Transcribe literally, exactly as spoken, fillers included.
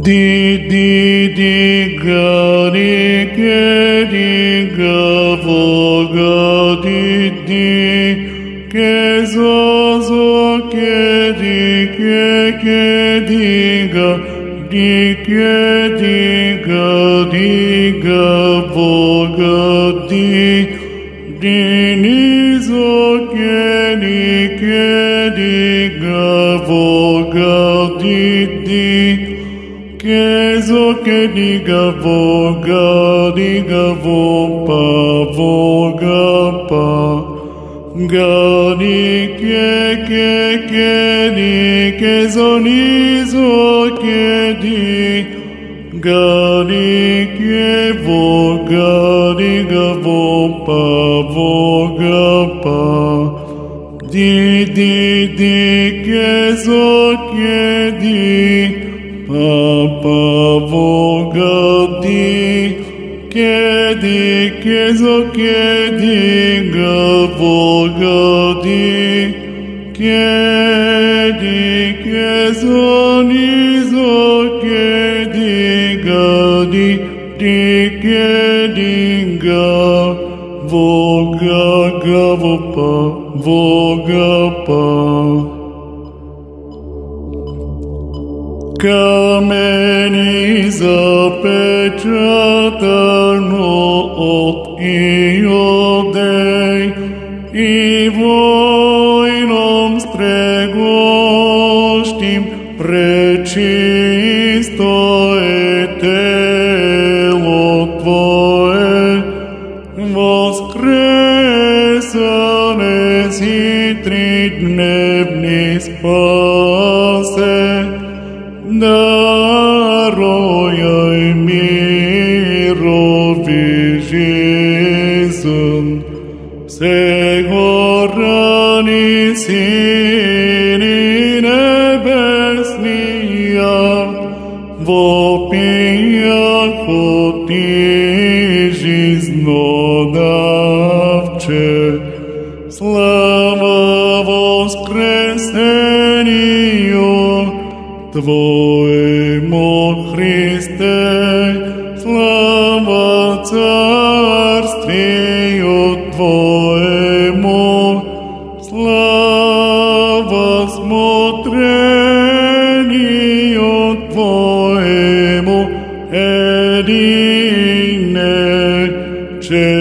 Di di di ga di ke di ga vo ga di di ke zo zo ke di ke ke di ga di ke di ga di ga vo ga di di ni zo ke di ke di ga vo ga di di Kezo ke diga voga, diga vopa, voga pa. Gani ke ke ke ni kezo nizo ke di. Gani ke voga, diga vopa, voga pa. Di di di kezo ke di. Papa voga di, che di, che so che di, ga voga di, che di, che so ni so che di, ga di, di, che di, ga, voga, ga vopa, voga pa. Kameni zapečatano od iodej i vojnom stregoštim prečisto je telo tvoje voskresane si tridnevni spase. Darojaj mirovi žizun, segorani sini nebesnija, vopijako ti žizno davče, slava voskreseniju, Tvojemu Hriste, slava carstveju Tvojemu, slava smotreniju Tvojemu, edine, če